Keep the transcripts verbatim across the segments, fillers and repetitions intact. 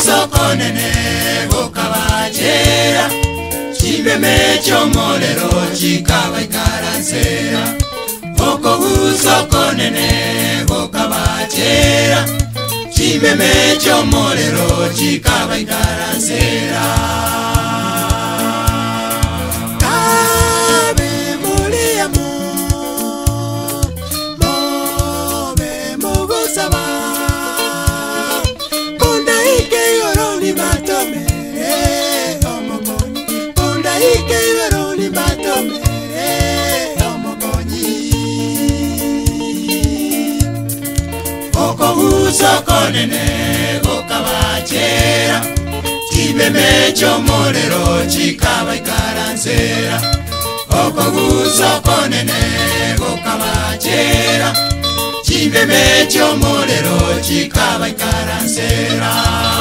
huso konene gokabachera chimeme chomolero chikaba ikaranzera oko huso konene gokabachera chimeme chomolero chikaba ikaranzera Kabe muliamo mobe mogusaba Kunda ike yoroni batome omokoni Kunda ike yoroni batome omokoni Oko huso konene gokabachera Chimeme chomolero chikaba ikaranzera Oko huso konene gokabachera Chimeme chomolero chikaba ikaranzera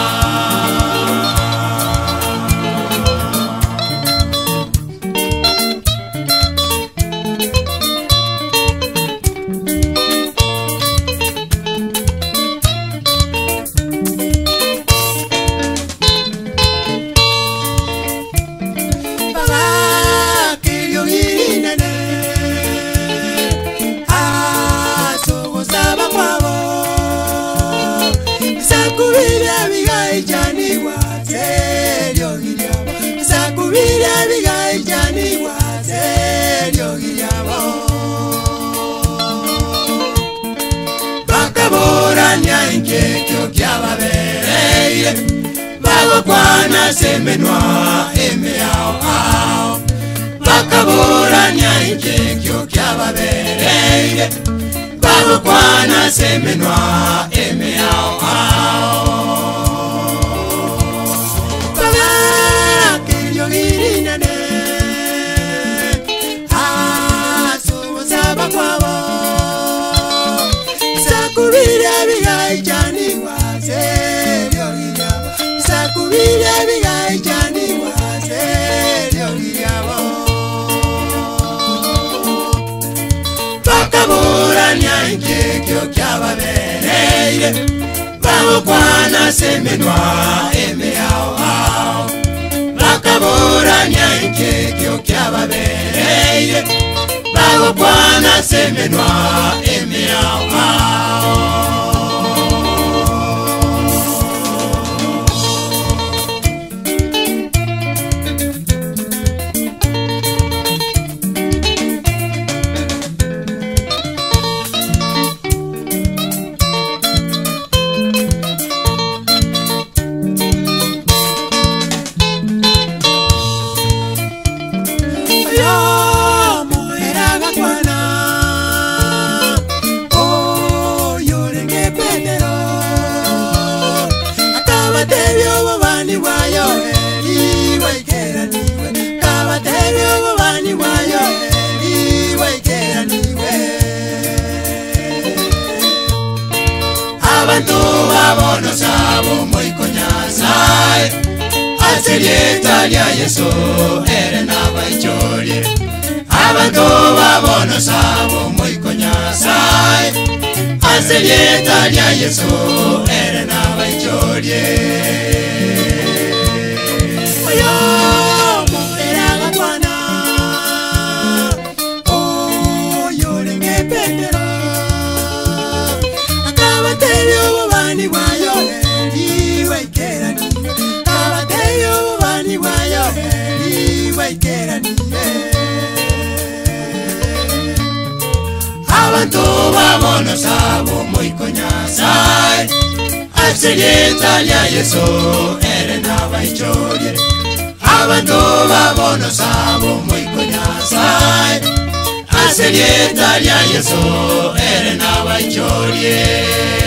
Kyo kyaba bereire bago kwana semenwa emeao ao bakaboranya inke kyo kyaba bereire bago kwana semenwa emeao ao bala kyo girinane aso saba kwabo sakubira bigai jani waserio giyabo sakubira bigai jani waserio giyabo bakabura nyanke kyo kyaba bereire bago kwana semenwa emeao ao bakabura nyanke kyo kyaba bereire bago kwana semenwa emeao ao Abantu abono sabo muy coñazai Aserieta ya Yesu ere na baichori Abantu abono sabo muy coñazai Aserieta ya Yesu ere na baichori Oyo morera gwana Oyo renge pendero Bani wayo heri waikera niwe Abateyo bani wayo heri waikera niwe Abantu babono sabo muy coñazai Aserieta ya Yesu ere na baichori Abantu babono sabo muy coñazai Aserieta ya Yesu ere na baichori